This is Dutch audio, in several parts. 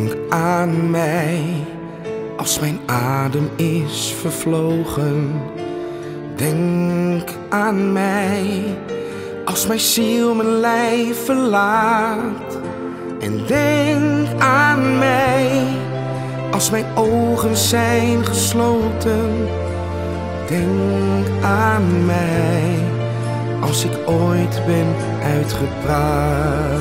Denk aan mij als mijn adem is vervlogen. Denk aan mij als mijn ziel mijn lijf verlaat. En denk aan mij als mijn ogen zijn gesloten. Denk aan mij als ik ooit ben uitgepraat.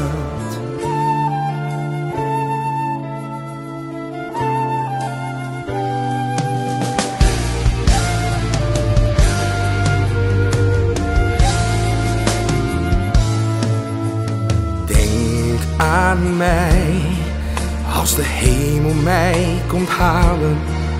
Denk aan mij als de hemel mij komt halen.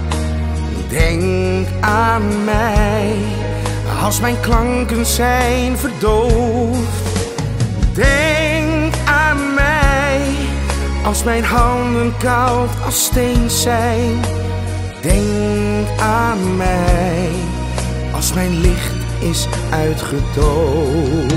Denk aan mij als mijn klanken zijn verdoofd. Denk aan mij als mijn handen koud als steen zijn. Denk aan mij als mijn licht is uitgedoofd.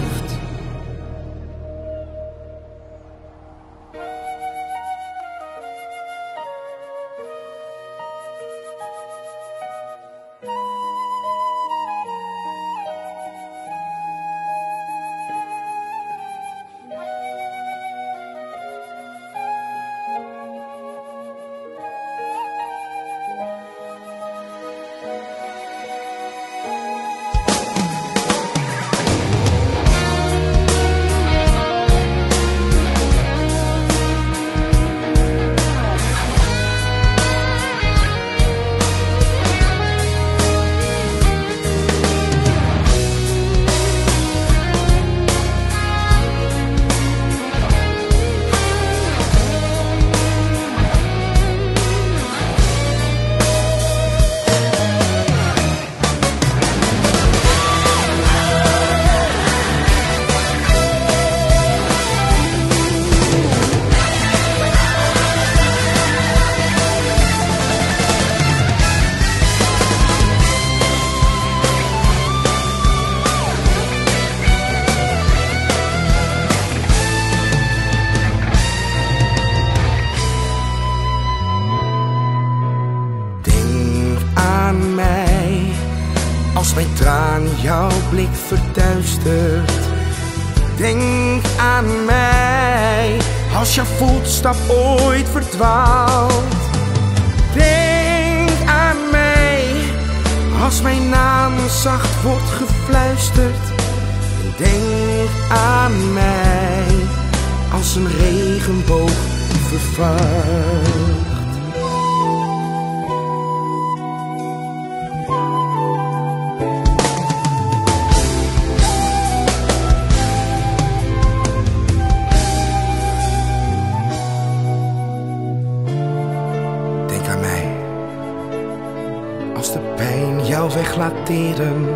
Als mijn traan jouw blik verduistert. Denk aan mij als jouw voetstap ooit verdwaalt. Denk aan mij als mijn naam zacht wordt gefluisterd. En denk aan mij als een regenboog vervaagt. Denk aan mij als de pijn jou weg laat teren.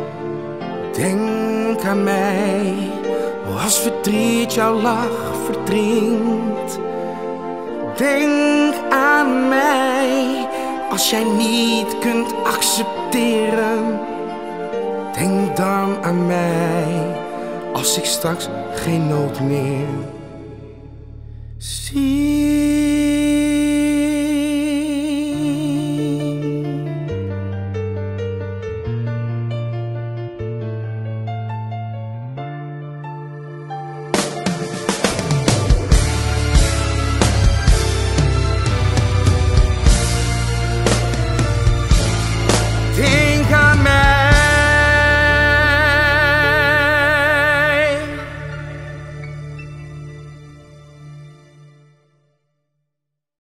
Denk aan mij als verdriet jouw lach verdringt. Denk aan mij als jij niet kunt accepteren. Denk dan aan mij als ik straks geen nood meer zie.